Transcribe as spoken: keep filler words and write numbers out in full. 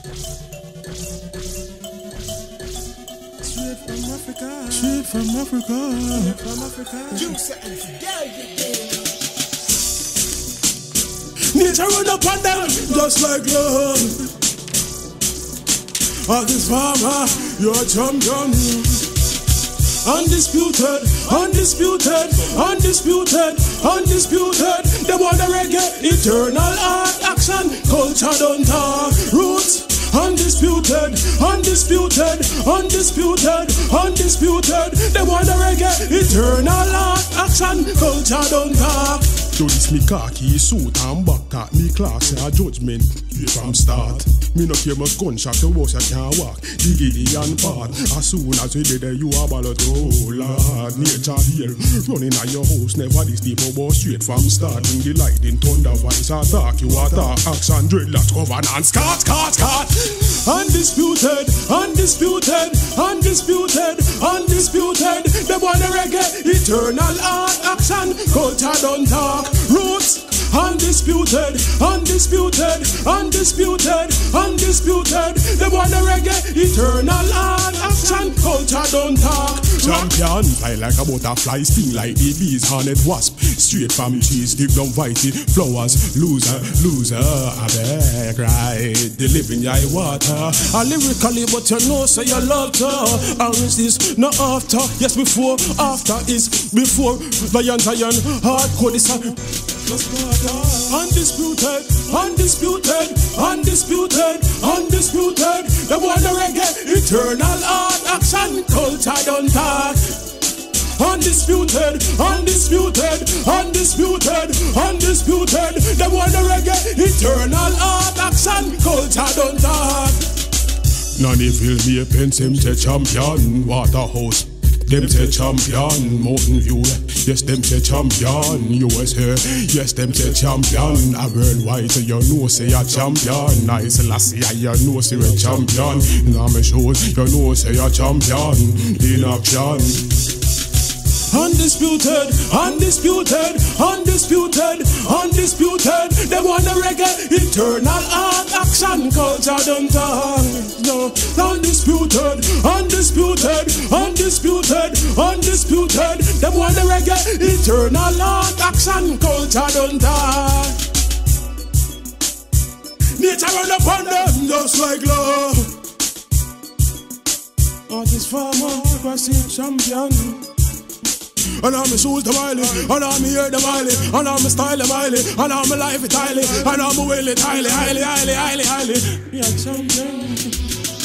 Straight from Africa. Straight from Africa. Straight from Africa. Juice and fidelity. Nature run up on them just like love. As this farmer, you're a champion. Undisputed, undisputed, undisputed, undisputed. They want the reggae, eternal art, action, culture don't talk. Roots, undisputed, undisputed, undisputed, undisputed. They want the reggae, eternal art, action, culture don't talk. So this me khaki suit and back at me class a judgment from start. Me no care much gunshot the worst I can't walk. The Gideon part. As soon as you did there you are ballot. Oh Lord, nature here running at your house. Never this people was straight from start. In the lightning thunder voice attack. You attack action dreadlocks governance. Cut, cut, cut. Undisputed, undisputed, undisputed, undisputed. The one reggae, eternal art, action, culture don't talk. Roots, undisputed, undisputed, undisputed, undisputed. The one reggae, eternal art, action, culture don't talk. Champion, fly like a butterfly, sting like the bees, hornet wasp. Straight from trees, dig down whitey, flowers, loser, loser. I beg, right, the living eye water. I lyrically, but you know, say you love her. Or is this not after? Yes, before, after is before. Lion, lion, hardcore, this undisputed, undisputed, undisputed, undisputed. The one reggae, eternal art, action, culture don't talk. Undisputed, undisputed, undisputed, undisputed. The one reggae, eternal art, action, culture don't talk. Nanny feel me a pen, them say champion, Waterhouse. Them say champion, Mountain View. Yes, them say champion, U S A. Yes, them say champion. A worldwide, so you know say a champion. Nice lassie, you know say a champion. Now me shows, you know say a champion. In action. Undisputed, undisputed, undisputed, undisputed. They want the reggae, eternal art, action, culture don't talk. No, undisputed, undisputed, undisputed, undisputed. They want the reggae, eternal art, action, culture don't talk. Nature run upon them just like love. Artist farmer, aggressive champion. And I'm shoes the Miley, and I'm here the Miley, and I'm style the Miley, and I'm life it highly, and I'm will it highly, highly, highly, highly, highly. Yeah, champion.